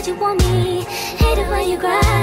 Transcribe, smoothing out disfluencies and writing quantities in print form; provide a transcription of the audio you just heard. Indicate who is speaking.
Speaker 1: that you want me. Hate it when you cry.